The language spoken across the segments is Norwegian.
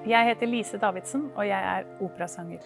Jeg heter Lise Davidsen, og jeg er operasanger.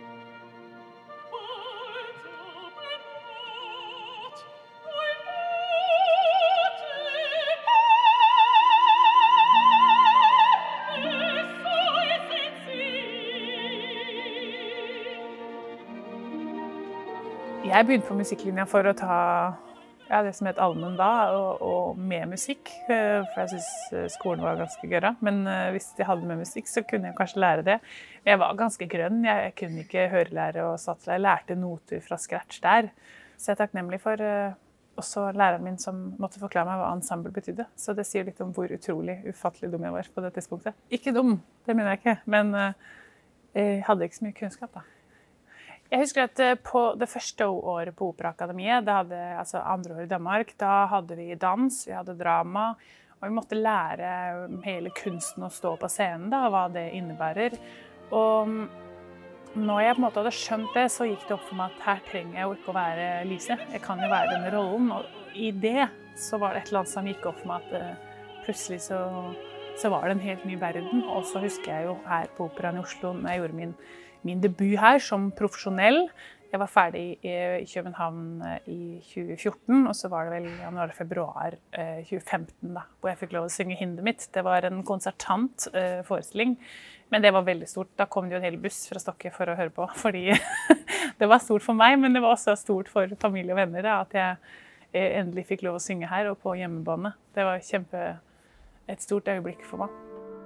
Jeg begynte på musikklinja for å ta det som het allmenn da, og med musikk, for jeg synes skolen var ganske gøy. Men hvis jeg hadde med musikk, så kunne jeg kanskje lære det. Jeg var ganske grønn, jeg kunne ikke hørelære og satslære. Jeg lærte noter fra scratch der. Så jeg er takknemlig for også læreren min som måtte forklare meg hva ensemble betydde. Så det sier litt om hvor utrolig ufattelig dum jeg var på det tidspunktet. Ikke dum, det mener jeg ikke, men jeg hadde ikke så mye kunnskap da. Jeg husker at på det første året på Operaakademiet, altså andre år i Danmark, da hadde vi dans, vi hadde drama, og vi måtte lære hele kunsten å stå på scenen, da, hva det innebærer. Og når jeg på en måte hadde skjønt det, så gikk det opp for meg at her trenger jeg jo ikke å være Lise. Jeg kan jo være denne rollen, og i det så var det et eller annet som gikk opp for meg at plutselig så var det en helt ny verden. Og så husker jeg jo her på Operaen i Oslo, når jeg gjorde min debut her som profesjonell. Jeg var ferdig i København i 2014, og så var det vel januar-februar 2015 da, hvor jeg fikk lov å synge Hinder mitt. Det var en konsertant forestilling, men det var veldig stort. Da kom det jo en hel buss fra Stokke for å høre på, fordi det var stort for meg, men det var også stort for familie og venner da, at jeg endelig fikk lov å synge her og på hjemmebane. Det var et stort øyeblikk for meg.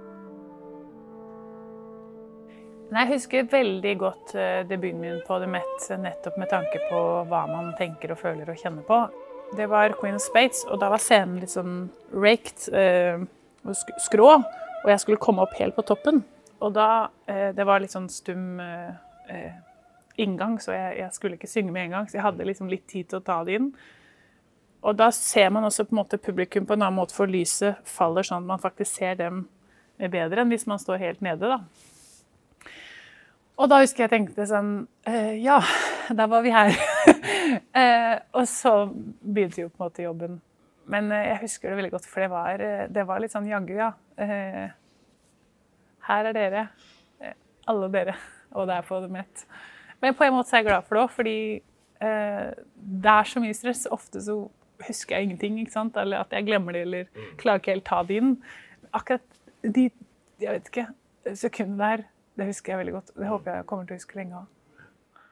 Jeg husker veldig godt debuten min på The Met, nettopp med tanke på hva man tenker og føler og kjenner på. Det var Queen of Spades, og da var scenen litt sånn raked og skrå, og jeg skulle komme opp helt på toppen. Og da, det var litt sånn stum inngang, så jeg skulle ikke synge med en gang, så jeg hadde liksom litt tid til å ta det inn. Og da ser man også på en måte publikum på en annen måte, for lyset faller sånn at man faktisk ser dem bedre enn hvis man står helt nede da. Og da husker jeg tenkte sånn, ja, da var vi her. Og så begynte jo på en måte jobben. Men jeg husker det veldig godt, for det var litt sånn jaggu, ja. Her er dere, alle dere, og det er på The Met. Men på en måte så er jeg glad for det også, fordi det er så mye stress. Ofte så husker jeg ingenting, ikke sant? Eller at jeg glemmer det, eller klarer ikke helt ta det inn. Akkurat jeg vet ikke, sekundene der, det husker jeg veldig godt. Det håper jeg kommer til å huske lenge også.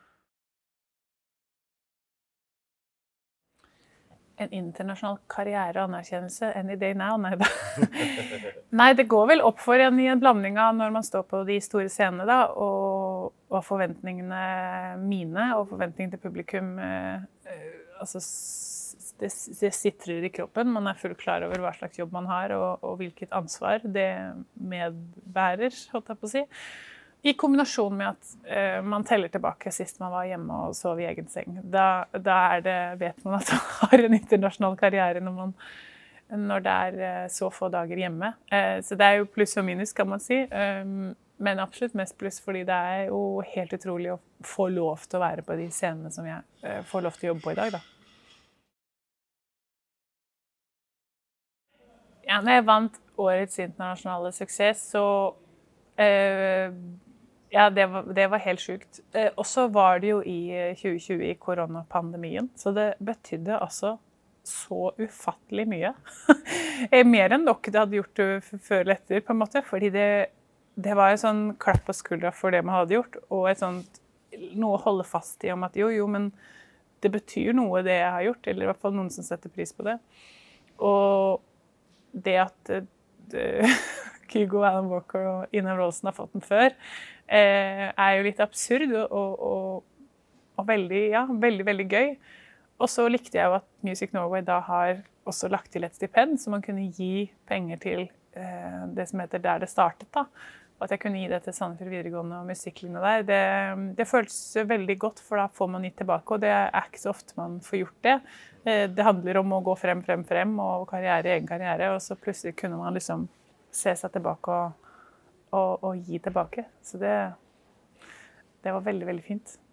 En internasjonal karriere og anerkjennelse, any day now, nei da. Nei, det går vel opp for en i en blanding av når man står på de store scenene da, og forventningene mine og forventningene til publikum, altså det sitter i kroppen. Man er fullt klar over hva slags jobb man har, og hvilket ansvar det medbærer, holdt jeg på å si. I kombinasjon med at man teller tilbake sist man var hjemme og sov i egen seng. Da vet man at man har en internasjonal karriere når det er så få dager hjemme. Så det er jo pluss og minus, kan man si. Men absolutt mest pluss, fordi det er jo helt utrolig å få lov til å være på de scenene som jeg får lov til å jobbe på i dag da. Ja, når jeg vant årets internasjonale suksess, så ja, det var helt sjukt. Og så var det jo i 2020 i koronapandemien, så det betydde altså så ufattelig mye. Mer enn nok det hadde gjort før eller etter, på en måte, fordi det var en sånn klapp på skuldra for det man hadde gjort, og et sånt, noe å holde fast i om at jo, men det betyr noe det jeg har gjort, eller i hvert fall noen som setter pris på det. Og det at Kygo, Alan Walker og Ina Wroldsen har fått den før, er jo litt absurd og veldig, ja, veldig, veldig gøy. Og så likte jeg jo at Music Norway da har også lagt til et stipend, så man kunne gi penger til det som heter Der det startet da. Og at jeg kunne gi det til Sandefjord videregående og musikklinje der, det føles veldig godt, for da får man gitt tilbake, og det er ikke så ofte man får gjort det. Det handler om å gå frem, og karriere, egen karriere, og så plutselig kunne man liksom se seg tilbake og gi tilbake. Så det var veldig, veldig fint.